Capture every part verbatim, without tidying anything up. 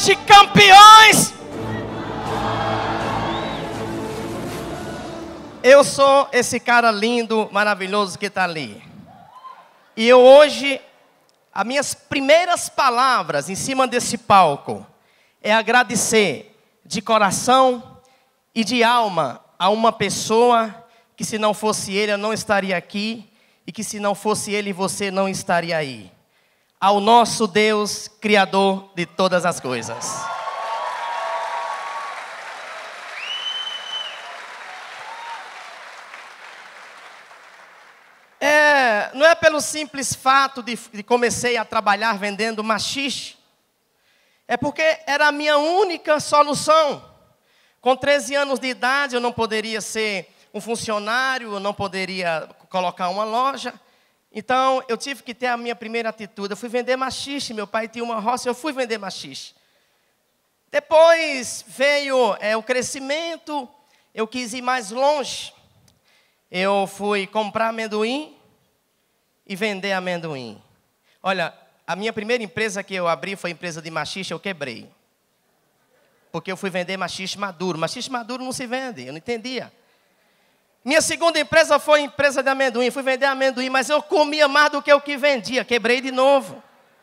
noite, campeões! Eu sou esse cara lindo, maravilhoso que está ali. E eu hoje, as minhas primeiras palavras em cima desse palco é agradecer de coração e de alma a uma pessoa que, se não fosse ele, eu não estaria aqui, e que, se não fosse ele, você não estaria aí. Ao nosso Deus, Criador de todas as coisas. É, não é pelo simples fato de, de comecei a trabalhar vendendo maxixe. É porque era a minha única solução. Com treze anos de idade, eu não poderia ser um funcionário, eu não poderia colocar uma loja. Então, eu tive que ter a minha primeira atitude. Eu fui vender maxixe, meu pai tinha uma roça, eu fui vender maxixe. Depois veio é, o crescimento, eu quis ir mais longe. Eu fui comprar amendoim e vender amendoim. Olha, a minha primeira empresa que eu abri foi a empresa de maxixe, eu quebrei. Porque eu fui vender maxixe maduro. Maxixe maduro não se vende, eu não entendia. Minha segunda empresa foi a empresa de amendoim. Fui vender amendoim, mas eu comia mais do que o que vendia. Quebrei de novo.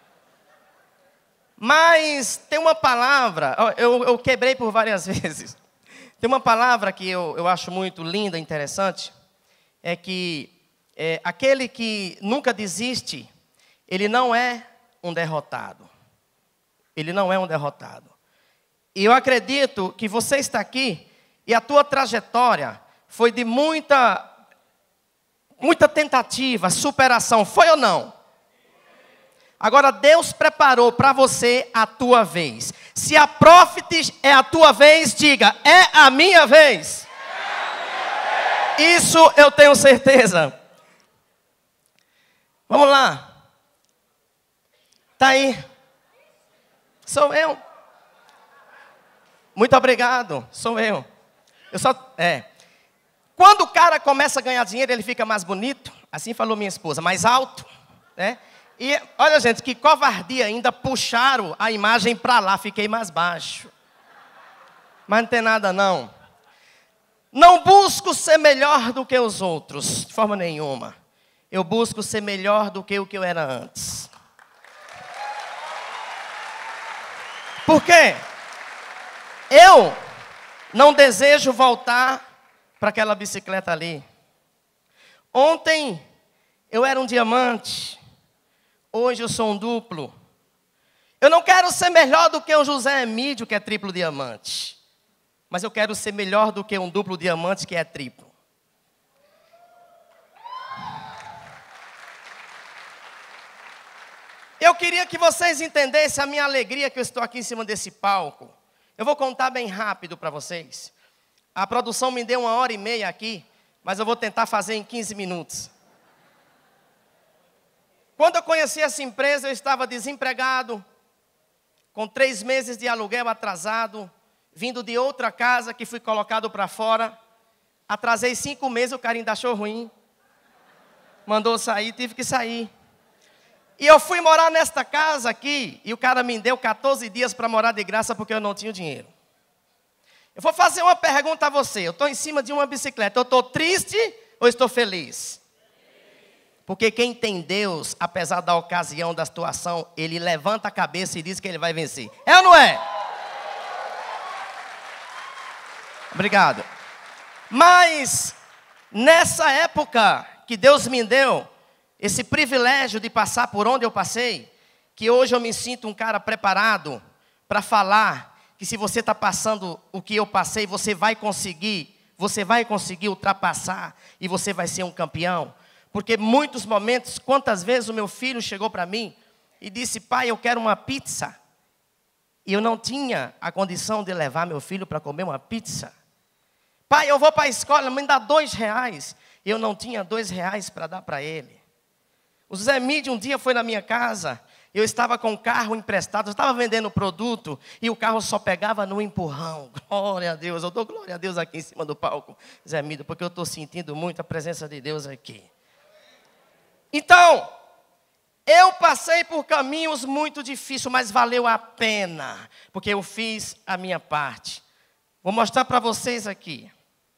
Mas tem uma palavra, eu, eu quebrei por várias vezes. Tem uma palavra que eu, eu acho muito linda, interessante. É que é, aquele que nunca desiste, ele não é um derrotado. Ele não é um derrotado. E eu acredito que você está aqui e a tua trajetória foi de muita, muita tentativa, superação. Foi ou não? Agora Deus preparou para você a tua vez. Se a Prophet é a tua vez, diga, é a minha vez. Isso eu tenho certeza. Vamos lá. Está aí. Sou eu. Muito obrigado. Sou eu. Eu só... É. Quando o cara começa a ganhar dinheiro, ele fica mais bonito. Assim falou minha esposa. Mais alto. Né? E olha, gente, que covardia ainda. Puxaram a imagem para lá. Fiquei mais baixo. Mas não tem nada não. Não busco ser melhor do que os outros, de forma nenhuma. Eu busco ser melhor do que o que eu era antes. Por quê? Eu não desejo voltar para aquela bicicleta ali. Ontem eu era um diamante, hoje eu sou um duplo. Eu não quero ser melhor do que o José Emílio, que é triplo diamante. Mas eu quero ser melhor do que um duplo diamante que é triplo. Eu queria que vocês entendessem a minha alegria que eu estou aqui em cima desse palco. Eu vou contar bem rápido para vocês. A produção me deu uma hora e meia aqui, mas eu vou tentar fazer em quinze minutos. Quando eu conheci essa empresa, eu estava desempregado, com três meses de aluguel atrasado, vindo de outra casa que fui colocado para fora. Atrasei cinco meses, o cara ainda achou ruim. Mandou sair, tive que sair. E eu fui morar nesta casa aqui, e o cara me deu quatorze dias para morar de graça, porque eu não tinha dinheiro. Eu vou fazer uma pergunta a você. Eu estou em cima de uma bicicleta. Eu estou triste ou estou feliz? Porque quem tem Deus, apesar da ocasião, da situação, ele levanta a cabeça e diz que ele vai vencer. É ou não é? Obrigado. Mas, nessa época que Deus me deu, esse privilégio de passar por onde eu passei, que hoje eu me sinto um cara preparado para falar que se você está passando o que eu passei, você vai conseguir, você vai conseguir ultrapassar e você vai ser um campeão. Porque muitos momentos, quantas vezes o meu filho chegou para mim e disse, pai, eu quero uma pizza. E eu não tinha a condição de levar meu filho para comer uma pizza. Pai, eu vou para a escola, me dá dois reais. E eu não tinha dois reais para dar para ele. O Zé Mídio um dia foi na minha casa, eu estava com o carro emprestado, eu estava vendendo produto e o carro só pegava no empurrão. Glória a Deus, eu dou glória a Deus aqui em cima do palco, Zé Mídio, porque eu estou sentindo muito a presença de Deus aqui. Então, Eu passei por caminhos muito difíceis, mas valeu a pena, porque eu fiz a minha parte. Vou mostrar para vocês aqui.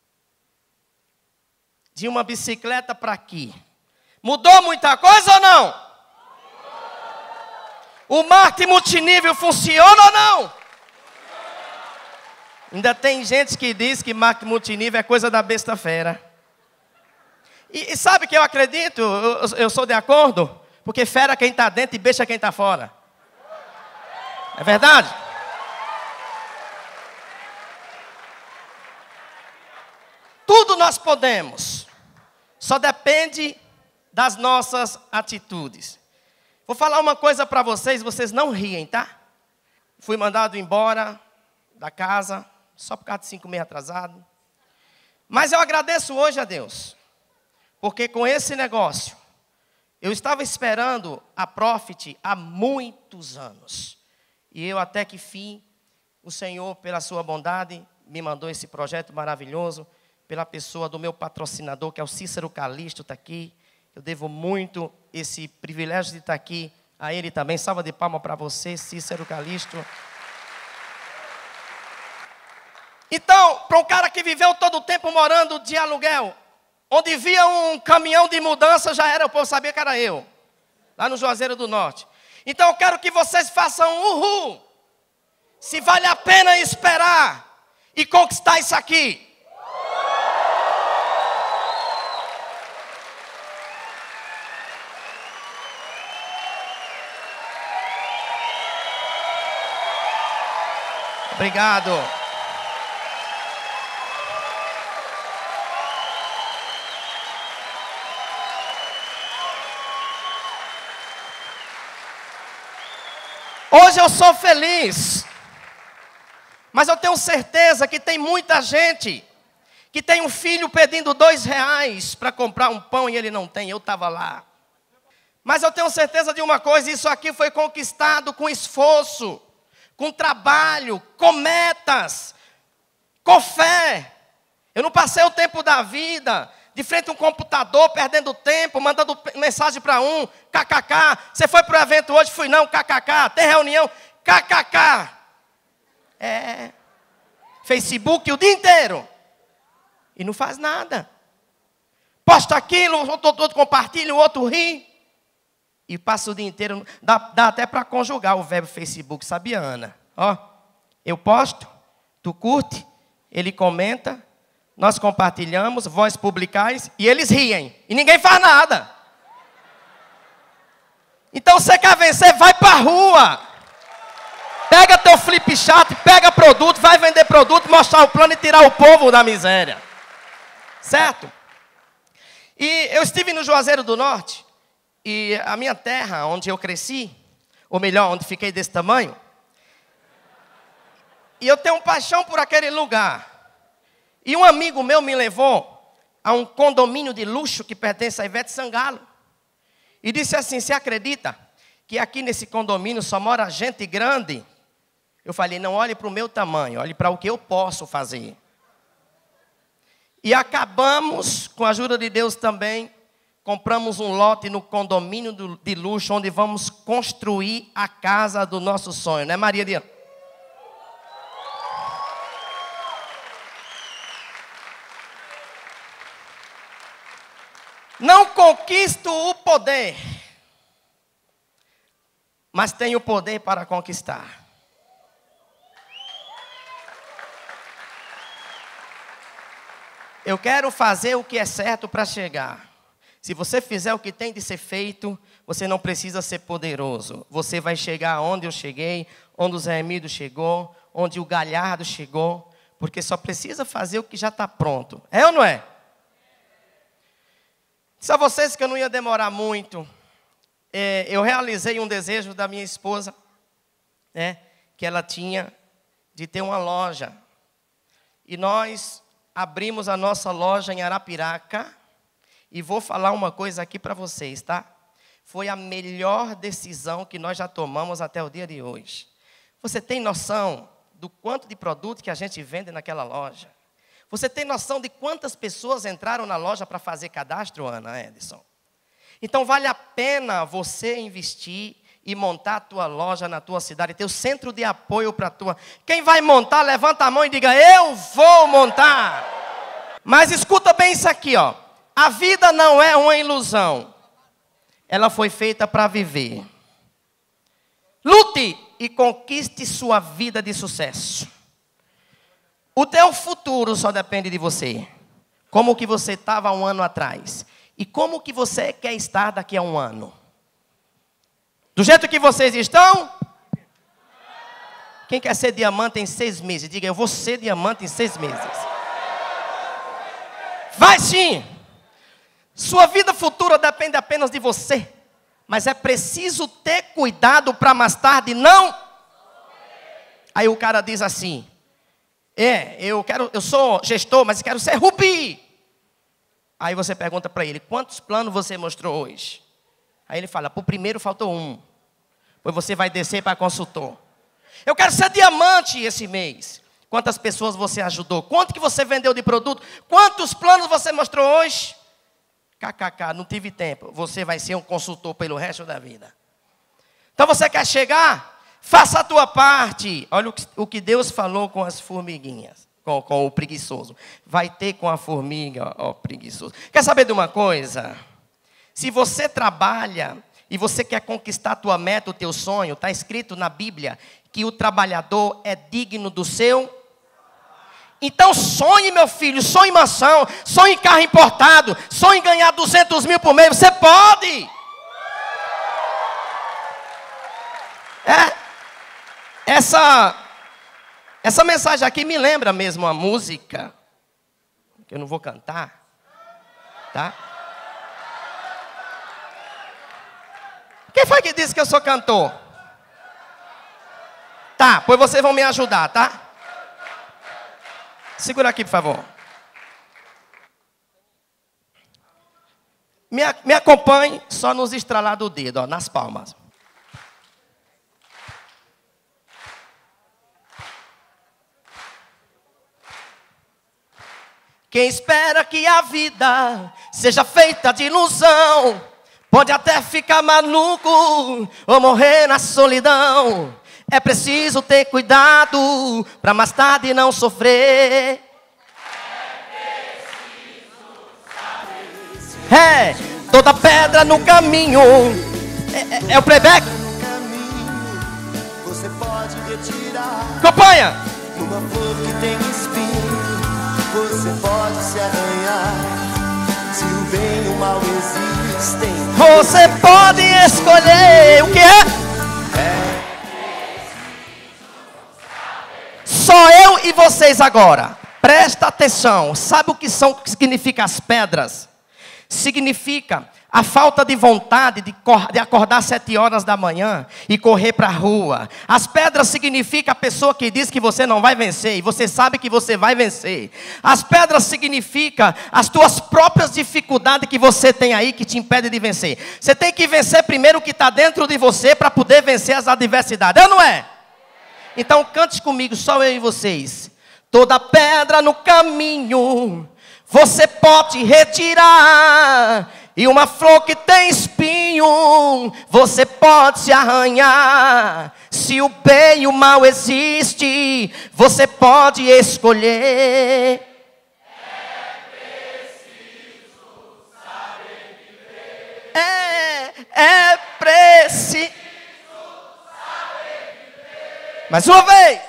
De uma bicicleta para aqui. Mudou muita coisa ou não? O marketing multinível funciona ou não? Ainda tem gente que diz que marketing multinível é coisa da besta fera. E, e sabe que eu acredito? Eu, eu sou de acordo? Porque fera quem está dentro e besta quem está fora. É verdade? Tudo nós podemos. Só depende das nossas atitudes. Vou falar uma coisa para vocês, vocês não riem, tá? Fui mandado embora da casa, só por causa de cinco meses atrasado. Mas eu agradeço hoje a Deus. Porque com esse negócio, eu estava esperando a Profit há muitos anos. E eu até que fim, o Senhor, pela sua bondade, me mandou esse projeto maravilhoso, pela pessoa do meu patrocinador, que é o Cícero Calixto, está aqui. Eu devo muito esse privilégio de estar aqui a ele também. Salva de palmas para você, Cícero Calixto. Então, para um cara que viveu todo o tempo morando de aluguel, onde via um caminhão de mudança, já era, o povo sabia que era eu. Lá no Juazeiro do Norte. Então, eu quero que vocês façam um uhul. Se vale a pena esperar e conquistar isso aqui. Obrigado. Hoje eu sou feliz, mas eu tenho certeza que tem muita gente que tem um filho pedindo dois reais para comprar um pão e ele não tem. Eu estava lá. Mas eu tenho certeza de uma coisa, isso aqui foi conquistado com esforço, com trabalho, com metas, com fé. Eu não passei o tempo da vida de frente a um computador, perdendo tempo, mandando mensagem para um, kkk. Você foi para o evento hoje? Fui não, kkk. Tem reunião? Kkk. É. Facebook o dia inteiro. E não faz nada. Posta aquilo, o outro, outro compartilha, o outro ri. E passa o dia inteiro. Dá, dá até para conjugar o verbo Facebook, sabia, Ana? Ó, eu posto, tu curte, ele comenta, nós compartilhamos, vós publicais, e eles riem. E ninguém faz nada. Então você quer vencer, vai para a rua. Pega teu flip chart, pega produto, vai vender produto, mostrar o plano e tirar o povo da miséria. Certo? E eu estive no Juazeiro do Norte, e a minha terra, onde eu cresci, ou melhor, onde fiquei desse tamanho, e eu tenho paixão por aquele lugar. E um amigo meu me levou a um condomínio de luxo que pertence a Ivete Sangalo. E disse assim, você acredita que aqui nesse condomínio só mora gente grande? Eu falei, não olhe para o meu tamanho, olhe para o que eu posso fazer. E acabamos, com a ajuda de Deus também, compramos um lote no condomínio de luxo, onde vamos construir a casa do nosso sonho, né, Maria Diana? Não conquisto o poder, mas tenho poder para conquistar. Eu quero fazer o que é certo para chegar. Se você fizer o que tem de ser feito, você não precisa ser poderoso. Você vai chegar onde eu cheguei, onde o Zé Emílio chegou, onde o Galhardo chegou, porque só precisa fazer o que já está pronto. É ou não é? Disse a vocês que eu não ia demorar muito. É, eu realizei um desejo da minha esposa, né, que ela tinha de ter uma loja. E nós abrimos a nossa loja em Arapiraca. E vou falar uma coisa aqui para vocês, tá? Foi a melhor decisão que nós já tomamos até o dia de hoje. Você tem noção do quanto de produto que a gente vende naquela loja? Você tem noção de quantas pessoas entraram na loja para fazer cadastro, Ana Edson? Então vale a pena você investir e montar a tua loja na tua cidade, ter o centro de apoio para a tua. Quem vai montar, levanta a mão e diga, eu vou montar. Mas escuta bem isso aqui, ó. A vida não é uma ilusão. Ela foi feita para viver. Lute e conquiste sua vida de sucesso. O teu futuro só depende de você. Como que você estava um ano atrás. E como que você quer estar daqui a um ano. Do jeito que vocês estão? Quem quer ser diamante em seis meses? Diga, eu vou ser diamante em seis meses. Vai sim! Sua vida futura depende apenas de você. Mas é preciso ter cuidado para mais tarde não. Aí o cara diz assim, é, eu quero, eu sou gestor, mas quero ser rubi. Aí você pergunta para ele, quantos planos você mostrou hoje? Aí ele fala, para o primeiro faltou um. Pois você vai descer para consultor. Eu quero ser diamante esse mês. Quantas pessoas você ajudou? Quanto que você vendeu de produto? Quantos planos você mostrou hoje? K K K, não tive tempo. Você vai ser um consultor pelo resto da vida. Então você quer chegar? Faça a tua parte. Olha o que, o que Deus falou com as formiguinhas. Com, com o preguiçoso. Vai ter com a formiga, ó, preguiçoso. Quer saber de uma coisa? Se você trabalha e você quer conquistar a tua meta, o teu sonho, está escrito na Bíblia que o trabalhador é digno do seu. Então sonhe, meu filho, sonhe em mansão, sonhe em carro importado, sonhe em ganhar duzentos mil por mês, você pode. É, essa, essa mensagem aqui me lembra mesmo a música, que eu não vou cantar, tá? Quem foi que disse que eu sou cantor? Tá, pois vocês vão me ajudar, tá? Segura aqui, por favor. Me, me acompanhe só nos estralar do dedo, ó, nas palmas. Quem espera que a vida seja feita de ilusão, pode até ficar maluco ou morrer na solidão. É preciso ter cuidado para mais tarde não sofrer. É, toda pedra no caminho. É, é, é o playback? Você pode retirar. Acompanha. Uma flor que tem espinho, você pode se arranhar. Se o bem e o mal existem, você pode escolher. O que é? É. Só eu e vocês agora. Presta atenção. Sabe o que são, o que significa as pedras? Significa a falta de vontade de, de acordar às sete horas da manhã e correr para a rua. As pedras significam a pessoa que diz que você não vai vencer e você sabe que você vai vencer. As pedras significam as tuas próprias dificuldades que você tem aí que te impedem de vencer. Você tem que vencer primeiro o que está dentro de você para poder vencer as adversidades. É ou não é? Então cante comigo, só eu e vocês. Toda pedra no caminho você pode retirar, e uma flor que tem espinho você pode se arranhar. Se o bem e o mal existe, você pode escolher. É preciso saber viver. É, é preciso saber viver. Mais uma vez.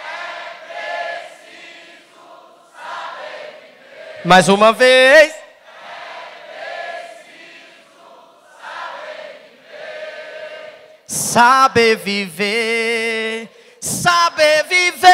Mais uma vez. É preciso saber viver. Saber viver. Saber viver.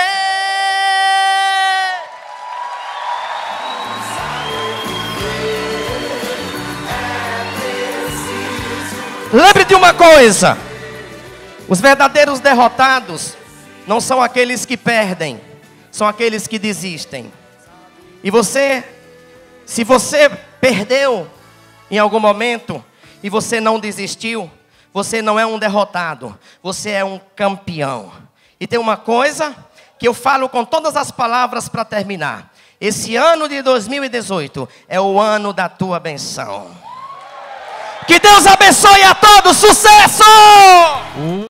É preciso. Lembre de uma coisa. Os verdadeiros derrotados não são aqueles que perdem, são aqueles que desistem. E você, se você perdeu em algum momento e você não desistiu, você não é um derrotado, você é um campeão. E tem uma coisa que eu falo com todas as palavras para terminar. Esse ano de dois mil e dezoito é o ano da tua benção. Que Deus abençoe a todos. Sucesso!